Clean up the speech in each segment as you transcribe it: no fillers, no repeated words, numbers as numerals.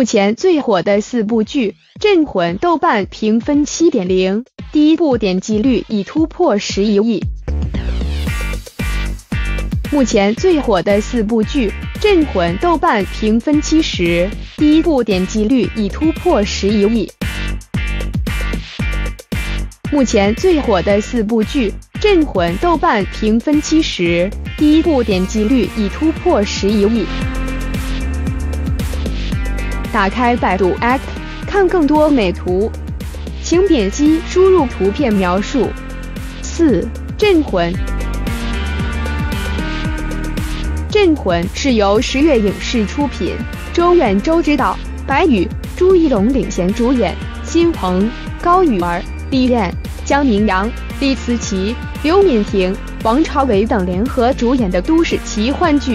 目前最火的4部剧，《镇魂》豆瓣评分 7.0， 第一部点击率已突破11亿。目前最火的4部剧，《镇魂》豆瓣评分70，第一部点击率已突破11亿。目前最火的4部剧，《镇魂》豆瓣评分70，第一部点击率已突破11亿。打开百度 App， 看更多美图，请点击输入图片描述。4. 镇魂。镇魂是由10月影视出品，周远周执导，白宇、朱一龙领衔主演，辛鹏、高允儿、李艳、江明阳、李思琪、刘敏婷、王朝伟等联合主演的都市奇幻剧。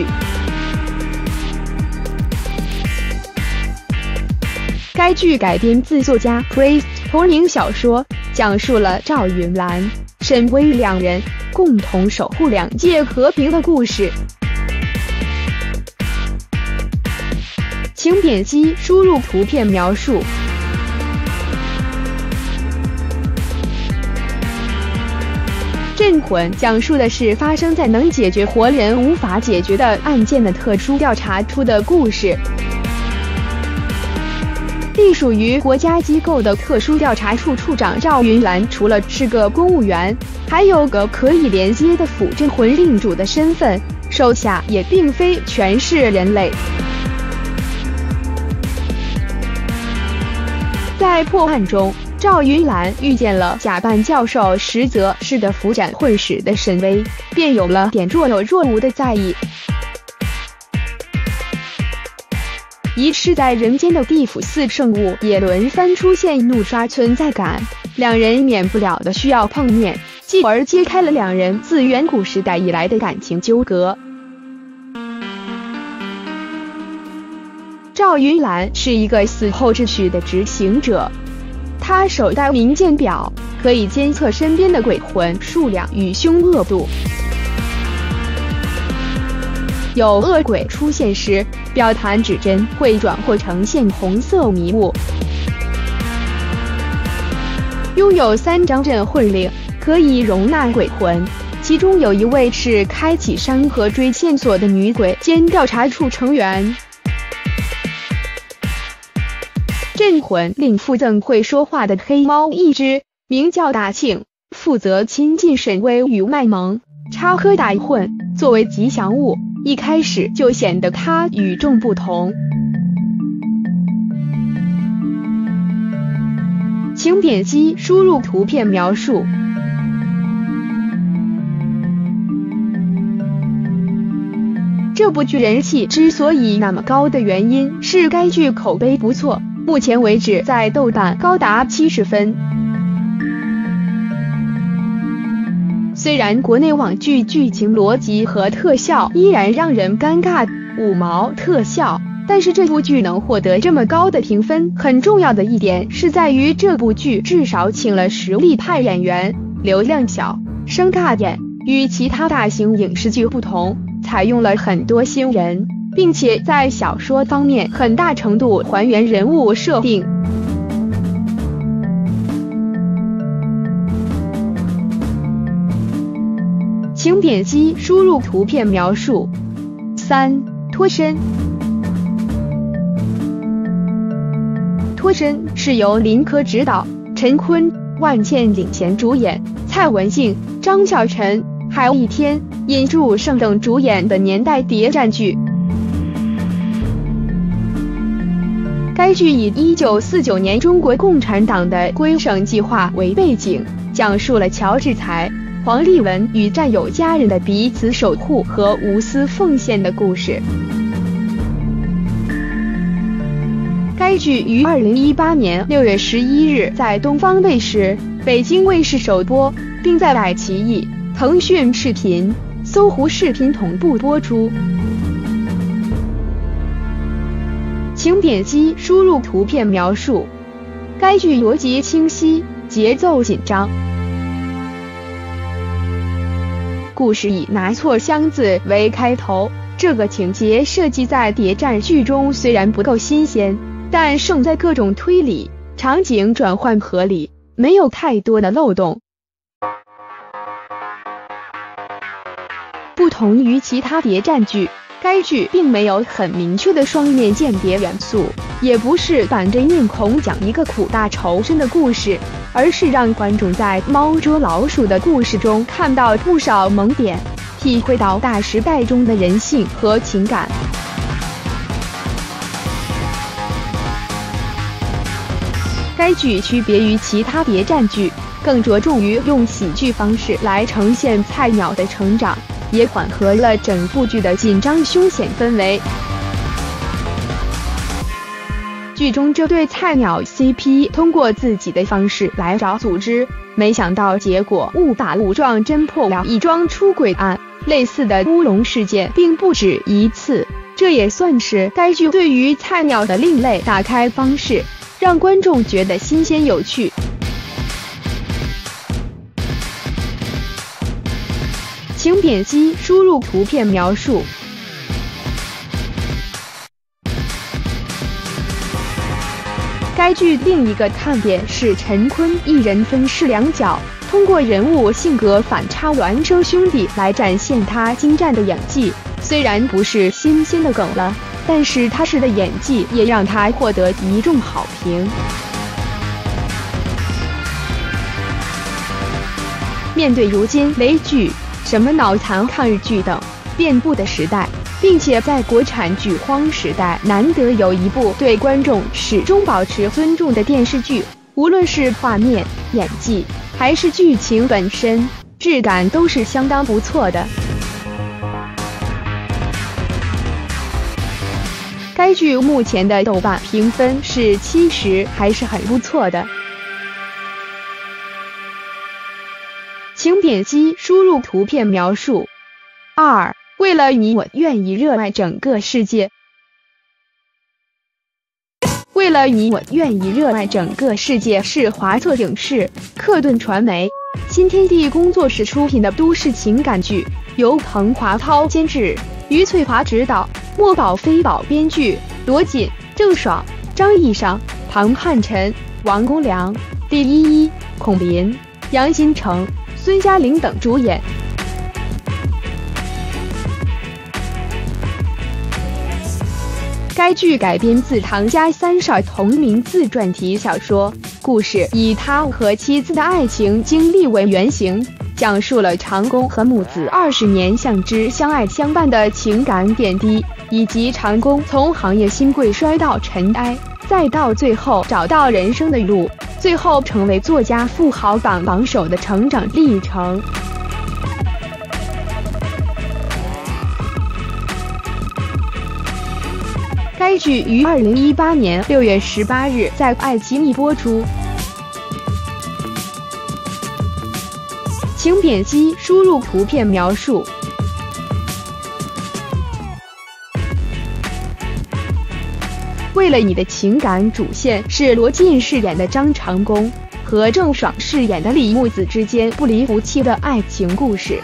该剧改编自作家 Priest 同名小说，讲述了赵云兰、沈巍两人共同守护两界和平的故事。请点击输入图片描述。镇魂讲述的是发生在能解决活人无法解决的案件的特殊调查处的故事。隶属于国家机构的特殊调查处处长赵云兰，除了是个公务员，还有个可以连接的辅镇魂令主的身份，手下也并非全是人类。在破案中，赵云兰遇见了假扮教授实则是个辅斩混使的沈巍，便有了点若有若无的在意。遗失在人间的地府4圣物也轮番出现，怒刷存在感，两人免不了的需要碰面，继而揭开了两人自远古时代以来的感情纠葛。赵云兰是一个死后秩序的执行者，他手戴冥鉴表，可以监测身边的鬼魂数量与凶恶度。有恶鬼出现时，表盘指针会转或呈现红色迷雾。拥有3张镇魂令，可以容纳鬼魂，其中有一位是开启山河追线索的女鬼兼调查处成员。镇魂令附赠会说话的黑猫一只，名叫大庆，负责亲近沈巍与卖萌，插科打诨，作为吉祥物，一开始就显得他与众不同。请点击输入图片描述。这部剧人气之所以那么高的原因是该剧口碑不错，目前为止在豆瓣高达70分。虽然国内网剧剧情逻辑和特效依然让人尴尬，5毛特效，但是这部剧能获得这么高的评分，很重要的一点是在于这部剧至少请了实力派演员，流量小，声尬点，与其他大型影视剧不同，采用了很多新人，并且在小说方面很大程度还原人物设定。请点击输入图片描述。3. 脱身。脱身是由林科执导，陈坤、万茜领衔主演，蔡文杏、张小晨、海一天、尹祝胜等主演的年代谍战剧。该剧以1949年中国共产党的归省计划为背景，讲述了乔治才、黄立文与战友家人的彼此守护和无私奉献的故事。该剧于2018年6月11日在东方卫视、北京卫视首播，并在爱奇艺、腾讯视频、搜狐视频同步播出。请点击输入图片描述。该剧逻辑清晰，节奏紧张。故事以拿错箱子为开头，这个情节设计在谍战剧中虽然不够新鲜， 但胜在各种推理，场景转换合理，没有太多的漏洞。不同于其他谍战剧，该剧并没有很明确的双面间谍元素，也不是板着面孔讲一个苦大仇深的故事，而是让观众在猫捉老鼠的故事中看到不少萌点，体会到大时代中的人性和情感。该剧区别于其他谍战剧，更着重于用喜剧方式来呈现菜鸟的成长，也缓和了整部剧的紧张凶险氛围。剧中这对菜鸟 CP 通过自己的方式来找组织，没想到结果误打误撞侦破了一桩出轨案，类似的乌龙事件并不止一次，这也算是该剧对于菜鸟的另类打开方式，让观众觉得新鲜有趣。请点击输入图片描述。该剧另一个看点是陈坤一人分饰两角，通过人物性格反差孪生兄弟来展现他精湛的演技。虽然不是新鲜的梗了，但是踏实的演技也让他获得一众好评。面对如今雷剧、什么脑残抗日剧等遍布的时代，并且在国产剧荒时代难得有一部对观众始终保持尊重的电视剧，无论是画面、演技还是剧情本身，质感都是相当不错的。该剧目前的豆瓣评分是70，还是很不错的。请点击输入图片描述。2. 为了你我愿意热爱整个世界。为了你我愿意热爱整个世界是华策影视、克顿传媒、新天地工作室出品的都市情感剧，由彭华涛监制，于翠华执导，莫宝飞宝编剧，罗锦、郑爽、张艺尚、庞汉晨、王公良、李依依、孔林、杨新成、孙嘉玲等主演。该剧改编自唐家三少同名自传体小说，故事以他和妻子的爱情经历为原型，讲述了长工和木子20年相知相爱相伴的情感点滴，以及长工从行业新贵摔到尘埃，再到最后找到人生的路，最后成为作家富豪榜首的成长历程。该剧于2018年6月18日在爱奇艺播出。请点击输入图片描述。为了你的情感主线是罗晋饰演的张长工和郑爽饰演的李木子之间不离不弃的爱情故事。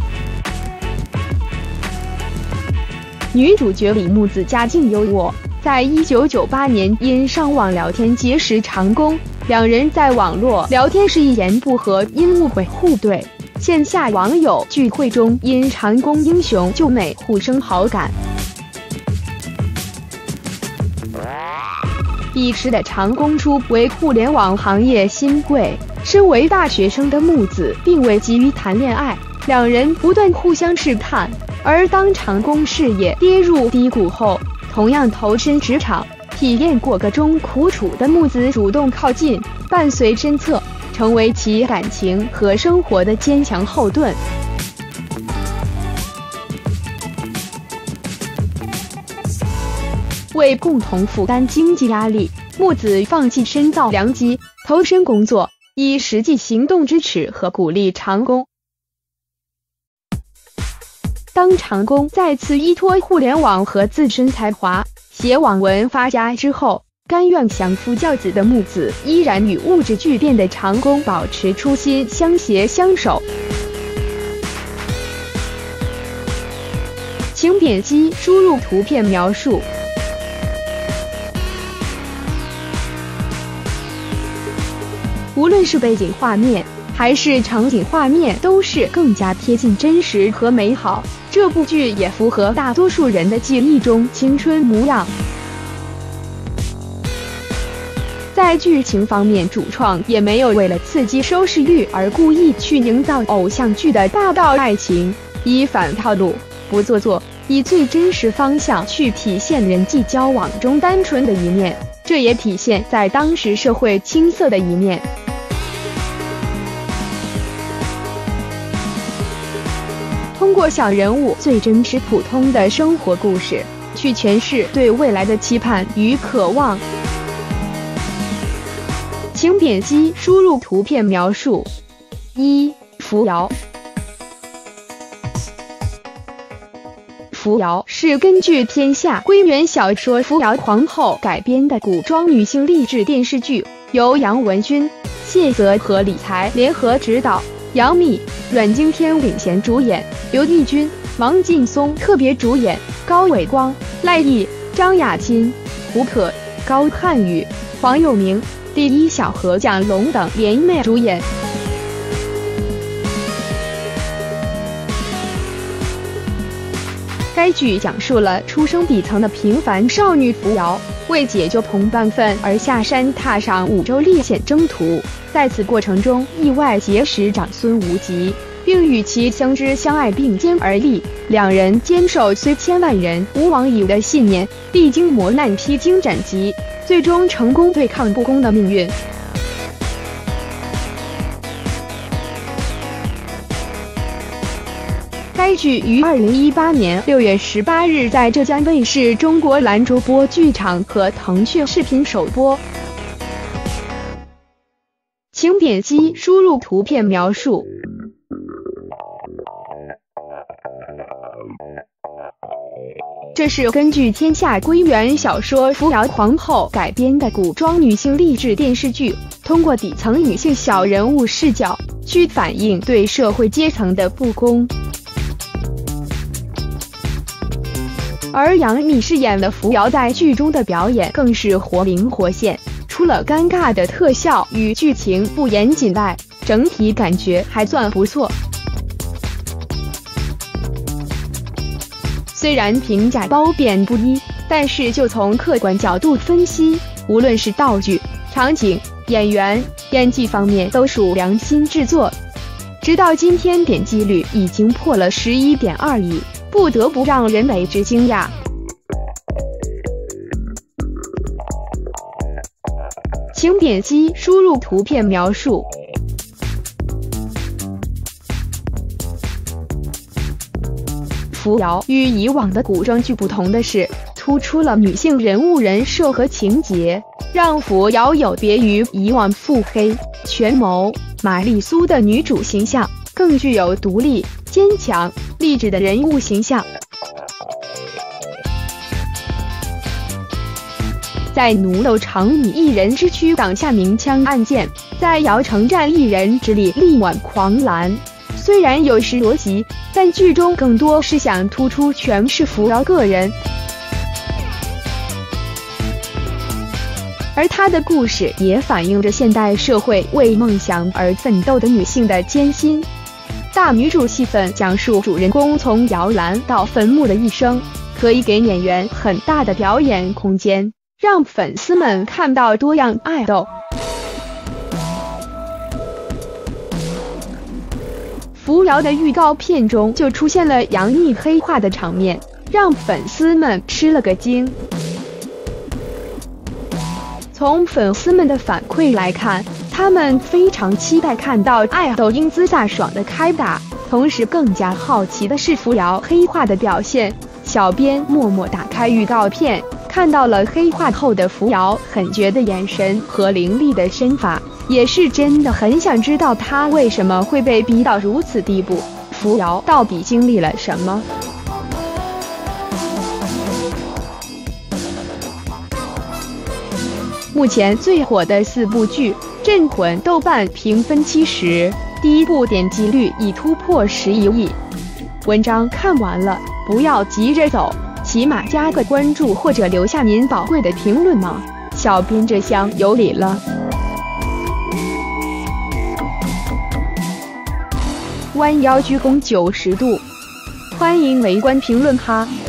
女主角李木子家境优渥，在1998年因上网聊天结识长工，两人在网络聊天时一言不合，因误会互怼，线下网友聚会中因长工英雄救美互生好感。彼时的长工初为互联网行业新贵，身为大学生的木子并未急于谈恋爱，两人不断互相试探。而当长工事业跌入低谷后，同样投身职场、体验过各种苦楚的木子主动靠近，伴随身侧，成为其感情和生活的坚强后盾。为共同负担经济压力，木子放弃深造良机，投身工作，以实际行动支持和鼓励长工。当长工再次依托互联网和自身才华写网文发家之后，甘愿相夫教子的木子依然与物质巨变的长工保持初心，相携相守。请点击输入图片描述。 无论是背景画面还是场景画面，都是更加贴近真实和美好。这部剧也符合大多数人的记忆中青春模样。在剧情方面，主创也没有为了刺激收视率而故意去营造偶像剧的霸道爱情，以反套路，不做作，以最真实方向去体现人际交往中单纯的一面，这也体现在当时社会青涩的一面。通过小人物最真实普通的生活故事，去诠释对未来的期盼与渴望。请点击输入图片描述。1. 扶摇。扶摇是根据天下归元小说《扶摇皇后》改编的古装女性励志电视剧，由杨文君、谢泽和李才联合执导，杨幂、阮经天领衔主演，刘奕君、王劲松特别主演，高伟光、赖艺、张雅琴、胡可、高瀚宇、黄有明、第一小和蒋龙等联袂主演。该剧讲述了出生底层的平凡少女扶摇，为解救同伴份而下山踏上5州历险征途，在此过程中意外结识长孙无极，并与其相知相爱并肩而立。两人坚守虽千万人吾往矣的信念，历经磨难披荆斩棘，最终成功对抗不公的命运。该剧于2018年6月18日在浙江卫视中国兰州播剧场和腾讯视频首播。请点击输入图片描述。这是根据天下归元小说《扶摇皇后》改编的古装女性励志电视剧，通过底层女性小人物视角，去反映对社会阶层的不公。而杨幂饰演的扶摇在剧中的表演更是活灵活现，除了尴尬的特效与剧情不严谨外，整体感觉还算不错。虽然评价褒贬不一，但是就从客观角度分析，无论是道具、场景、演员、演技方面都属良心制作。直到今天点击率已经破了11.2亿，不得不让人为之惊讶。请点击输入图片描述。扶摇与以往的古装剧不同的是，突出了女性人物人设和情节，让扶摇有别于以往腹黑、权谋、玛丽苏的女主形象，更具有独立、坚强、励志的人物形象。在奴楼长米一人之躯挡下明枪暗箭，在瑶城战一人之力力挽狂澜。虽然有失逻辑，但剧中更多是想突出诠释扶摇个人，而她的故事也反映着现代社会为梦想而奋斗的女性的艰辛。大女主戏份讲述主人公从摇篮到坟墓的一生，可以给演员很大的表演空间，让粉丝们看到多样爱豆。扶摇的预告片中就出现了杨幂黑化的场面，让粉丝们吃了个惊。从粉丝们的反馈来看，他们非常期待看到爱豆英姿飒爽的开打，同时更加好奇的是扶摇黑化的表现。小编默默打开预告片，看到了黑化后的扶摇狠绝的眼神和凌厉的身法，也是真的很想知道她为什么会被逼到如此地步，扶摇到底经历了什么。目前最火的4部剧《镇魂》豆瓣评分70，第一部点击率已突破11亿。文章看完了，不要急着走，起码加个关注或者留下您宝贵的评论嘛，小编这厢有礼了。 弯腰鞠躬90度。欢迎围观评论哈。